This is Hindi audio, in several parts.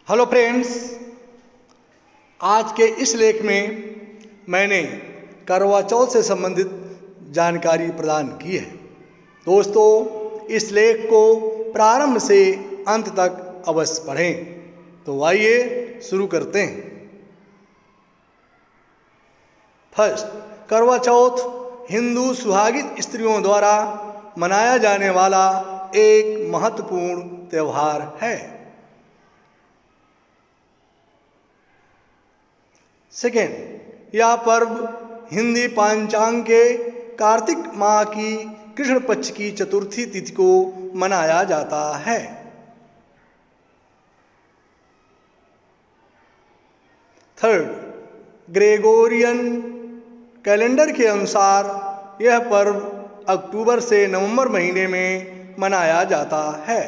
हेलो फ्रेंड्स, आज के इस लेख में मैंने करवा चौथ से संबंधित जानकारी प्रदान की है। दोस्तों, इस लेख को प्रारंभ से अंत तक अवश्य पढ़ें। तो आइए शुरू करते हैं। फर्स्ट, करवा चौथ हिंदू सुहागिन स्त्रियों द्वारा मनाया जाने वाला एक महत्वपूर्ण त्यौहार है। सेकेंड, यह पर्व हिंदी पंचांग के कार्तिक माह की कृष्ण पक्ष की चतुर्थी तिथि को मनाया जाता है। थर्ड, ग्रेगोरियन कैलेंडर के अनुसार यह पर्व अक्टूबर से नवंबर महीने में मनाया जाता है।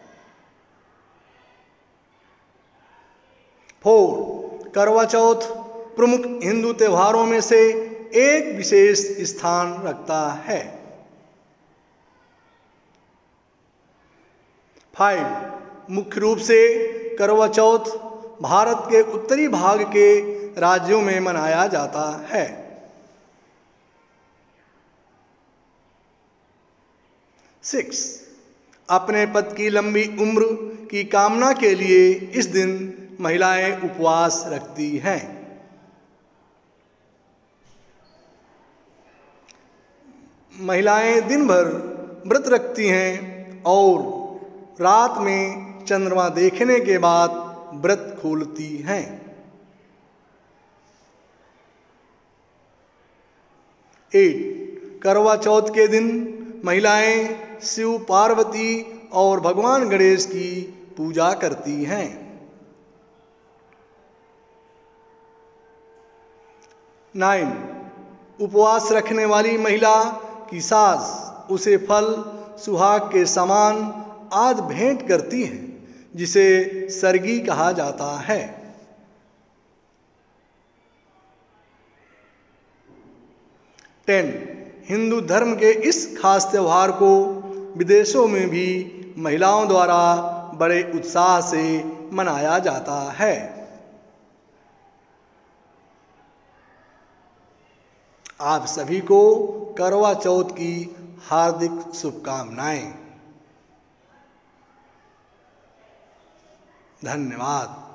फोर, करवा चौथ प्रमुख हिंदू त्योहारों में से एक विशेष स्थान रखता है। 5, मुख्य रूप से करवा चौथ भारत के उत्तरी भाग के राज्यों में मनाया जाता है। 6, अपने पति की लंबी उम्र की कामना के लिए इस दिन महिलाएं उपवास रखती हैं। महिलाएं दिन भर व्रत रखती हैं और रात में चंद्रमा देखने के बाद व्रत खोलती हैं। 8, करवा चौथ के दिन महिलाएं शिव पार्वती और भगवान गणेश की पूजा करती हैं। 9, उपवास रखने वाली महिला की सास उसे फल सुहाग के समान आदि भेंट करती है, जिसे सरगी कहा जाता है। 10, हिंदू धर्म के इस खास त्योहार को विदेशों में भी महिलाओं द्वारा बड़े उत्साह से मनाया जाता है। आप सभी को करवा चौथ की हार्दिक शुभकामनाएं। धन्यवाद।